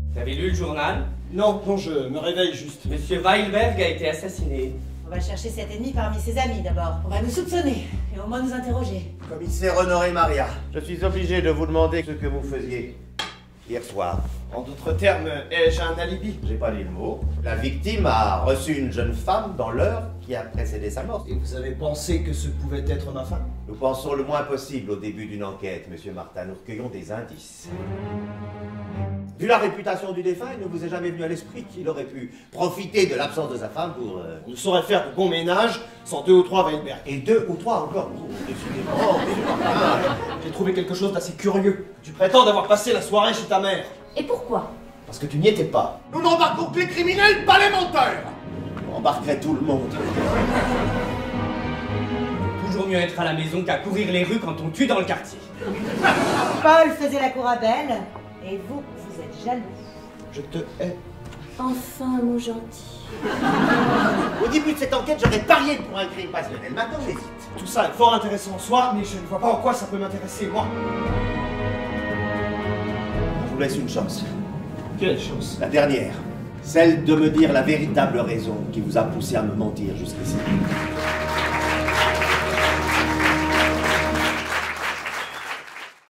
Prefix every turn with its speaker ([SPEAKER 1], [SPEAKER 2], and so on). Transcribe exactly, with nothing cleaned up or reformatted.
[SPEAKER 1] Vous avez lu le journal?
[SPEAKER 2] Non, non, je me réveille juste.
[SPEAKER 1] Monsieur Weilberg a été assassiné.
[SPEAKER 3] On va chercher cet ennemi parmi ses amis d'abord. On va nous soupçonner et au moins nous interroger.
[SPEAKER 4] Commissaire Honoré Maria, je suis obligé de vous demander ce que vous faisiez hier soir.
[SPEAKER 2] En d'autres termes, ai-je un alibi?
[SPEAKER 4] J'ai pas dit le mot. La victime a reçu une jeune femme dans l'heure qui a précédé sa mort.
[SPEAKER 2] Et vous avez pensé que ce pouvait être ma femme?
[SPEAKER 4] Nous pensons le moins possible au début d'une enquête, monsieur Martin. Nous recueillons des indices. Vu la réputation du défunt, il ne vous est jamais venu à l'esprit qu'il aurait pu profiter de l'absence de sa femme pour... Euh...
[SPEAKER 2] On ne saurait faire de bon ménage sans deux ou trois Weilberg.
[SPEAKER 4] Et deux ou trois encore. Oh, décidément, monsieur Martin.
[SPEAKER 2] J'ai trouvé quelque chose d'assez curieux. Tu prétends d'avoir passé la soirée chez ta mère.
[SPEAKER 3] Et pourquoi?
[SPEAKER 2] Parce que tu n'y étais pas.
[SPEAKER 4] Nous n'embarquons que les criminels, pas les menteurs. On embarquerait tout le monde.
[SPEAKER 1] Toujours mieux être à la maison qu'à courir les rues quand on tue dans le quartier.
[SPEAKER 3] Paul faisait la cour à Belle, et vous, vous êtes jaloux.
[SPEAKER 2] Je te hais.
[SPEAKER 3] Enfin, mon gentil.
[SPEAKER 4] Au début de cette enquête, j'aurais parié pour un crime passionnel. Maintenant, j'hésite.
[SPEAKER 2] Tout ça est fort intéressant en soi, mais je ne vois pas en quoi ça peut m'intéresser, moi.
[SPEAKER 4] Je vous laisse une chance.
[SPEAKER 2] Quelle chance?
[SPEAKER 4] La dernière. Celle de me dire la véritable raison qui vous a poussé à me mentir jusqu'ici.